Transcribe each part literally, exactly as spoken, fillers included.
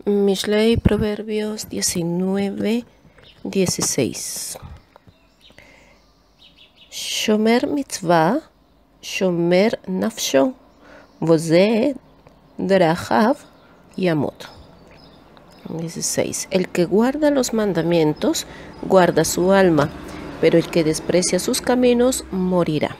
Mishlei, Proverbios diecinueve, dieciséis. Shomer mitzvah, shomer nafsho, vozeh drachav yamot. dieciséis. El que guarda los mandamientos, guarda su alma, pero el que desprecia sus caminos, morirá.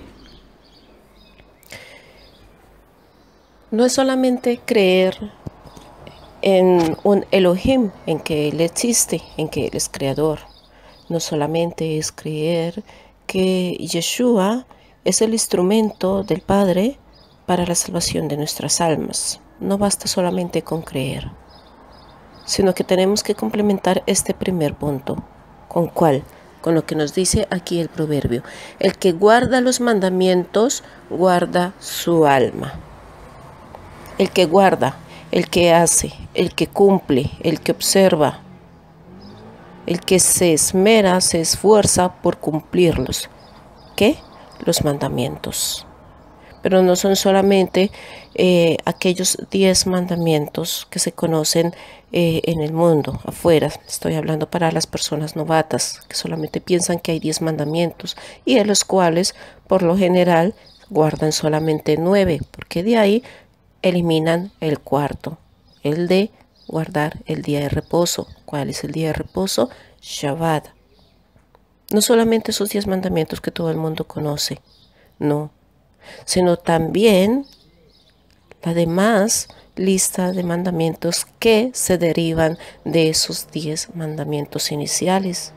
No es solamente creer en un Elohim, en que Él existe, en que Él es creador. No solamente es creer que Yeshua es el instrumento del Padre para la salvación de nuestras almas. No basta solamente con creer, sino que tenemos que complementar este primer punto. ¿Con cuál? Con lo que nos dice aquí el proverbio. El que guarda los mandamientos, guarda su alma. El que guarda, el que hace, el que cumple, el que observa, el que se esmera, se esfuerza por cumplirlos. ¿Qué? Los mandamientos. Pero no son solamente eh, aquellos diez mandamientos que se conocen eh, en el mundo, afuera. Estoy hablando para las personas novatas, que solamente piensan que hay diez mandamientos y de los cuales, por lo general, guardan solamente nueve, porque de ahí eliminan el cuarto, el de guardar el día de reposo. ¿Cuál es el día de reposo? Shabbat. No solamente esos diez mandamientos que todo el mundo conoce, no, sino también la demás lista de mandamientos que se derivan de esos diez mandamientos iniciales.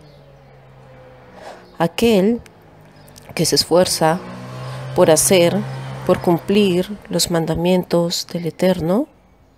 Aquel que se esfuerza por hacer, por cumplir los mandamientos del Eterno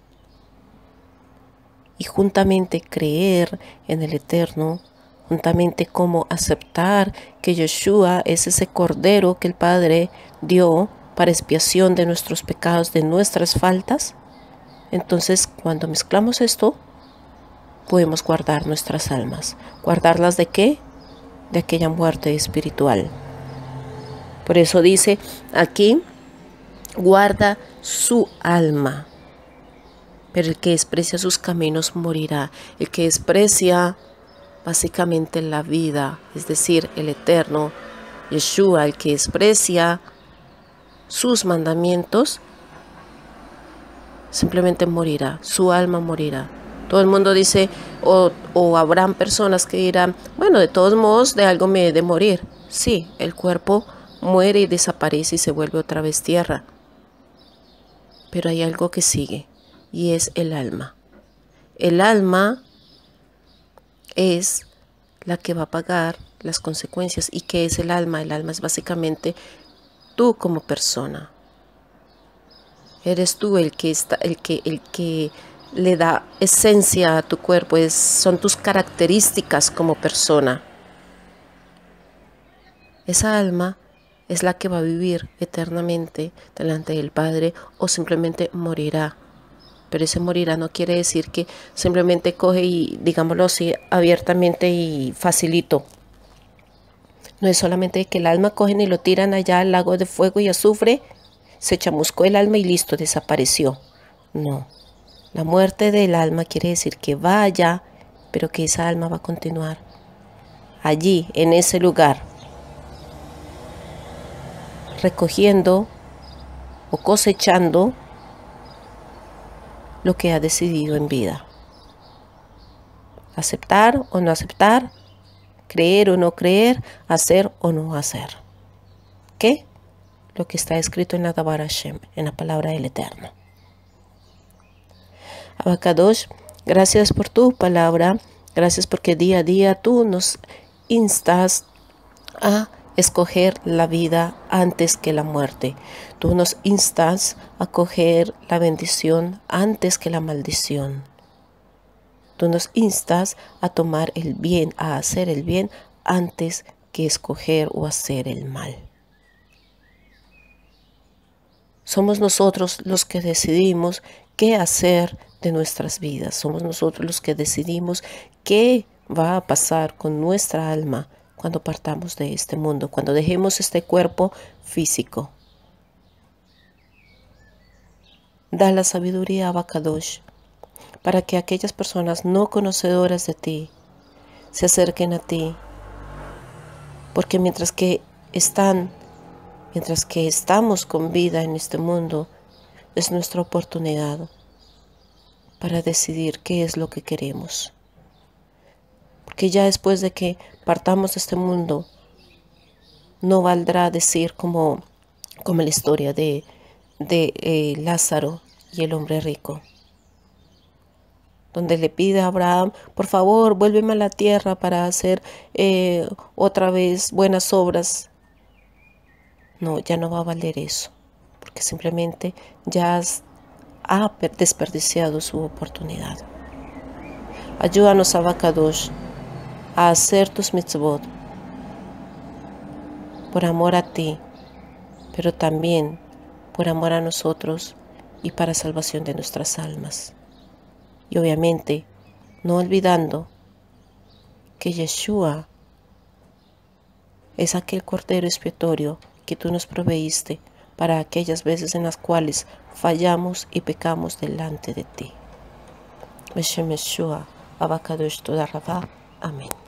y juntamente creer en el Eterno, juntamente como aceptar que Yeshua es ese cordero que el Padre dio para expiación de nuestros pecados, de nuestras faltas. Entonces, cuando mezclamos esto, podemos guardar nuestras almas. ¿Guardarlas de qué? De aquella muerte espiritual. Por eso dice aquí, guarda su alma. Pero el que desprecia sus caminos morirá. El que desprecia básicamente la vida, es decir, el Eterno, Yeshua, el que desprecia sus mandamientos, simplemente morirá, su alma morirá. Todo el mundo dice, o, o habrán personas que dirán, bueno, de todos modos, de algo me he de morir. Sí, el cuerpo muere y desaparece y se vuelve otra vez tierra. Pero hay algo que sigue, y es el alma. El alma es la que va a pagar las consecuencias. ¿Y qué es el alma? El alma es básicamente tú como persona. Eres tú el que está, el que, el que le da esencia a tu cuerpo. Es, son tus características como persona. Esa alma es la que va a vivir eternamente delante del Padre o simplemente morirá. Pero ese morirá no quiere decir que simplemente coge y, digámoslo así, abiertamente y facilito. No es solamente que el alma cogen y lo tiran allá al lago de fuego y azufre, se chamuscó el alma y listo, desapareció. No, la muerte del alma quiere decir que va allá, pero que esa alma va a continuar allí, en ese lugar, recogiendo o cosechando lo que ha decidido en vida. Aceptar o no aceptar, creer o no creer, hacer o no hacer. ¿Qué? Lo que está escrito en la Dabar Hashem, en la palabra del Eterno. Abacadosh, gracias por tu palabra, gracias porque día a día tú nos instas a escoger la vida antes que la muerte. Tú nos instas a coger la bendición antes que la maldición. Tú nos instas a tomar el bien, a hacer el bien antes que escoger o hacer el mal. Somos nosotros los que decidimos qué hacer de nuestras vidas. Somos nosotros los que decidimos qué va a pasar con nuestra alma cuando partamos de este mundo, cuando dejemos este cuerpo físico. Da la sabiduría a Abacadosh, para que aquellas personas no conocedoras de ti se acerquen a ti, porque mientras que están, mientras que estamos con vida en este mundo, es nuestra oportunidad para decidir qué es lo que queremos. Porque ya después de que partamos de este mundo, no valdrá decir como, como la historia de, de eh, Lázaro y el hombre rico, donde le pide a Abraham, por favor, vuélveme a la tierra para hacer eh, otra vez buenas obras. No, ya no va a valer eso, porque simplemente ya has, ha desperdiciado su oportunidad. Ayúdanos, Abacadosh, a hacer tus mitzvot por amor a ti, pero también por amor a nosotros y para salvación de nuestras almas. Y obviamente, no olvidando que Yeshua es aquel cordero expiatorio que tú nos proveíste para aquellas veces en las cuales fallamos y pecamos delante de ti. Beshem Yeshua, Abacadosh Toda Rabá. Amén.